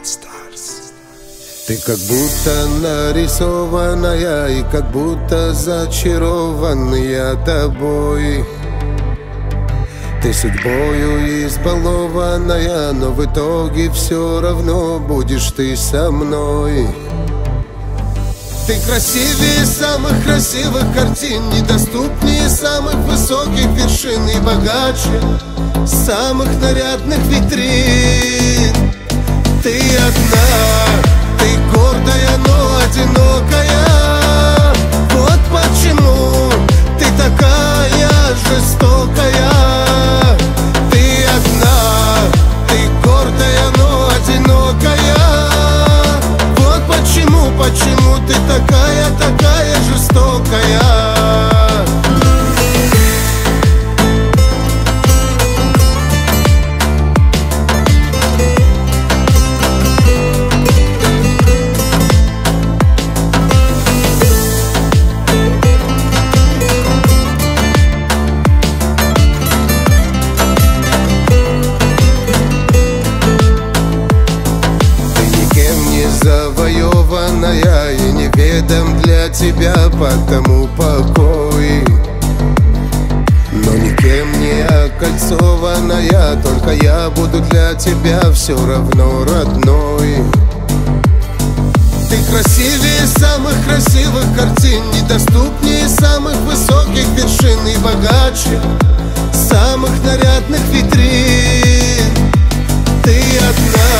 Ты как будто нарисованная и как будто зачарованная тобой. Ты судьбою избалованная, но в итоге все равно будешь ты со мной. Ты красивее самых красивых картин, недоступнее самых высоких вершин и богаче самых нарядных витрин. Ты одна, ты гордая, но одинокая. Вот почему ты такая жестокая. Ты одна, ты гордая, но одинокая. Вот почему ты такая жестокая. Завоеванная и неведом для тебя потому покой. Но никем не окольцованная, только я буду для тебя все равно родной. Ты красивее самых красивых картин, недоступнее самых высоких вершин и богаче самых нарядных витрин. Ты одна,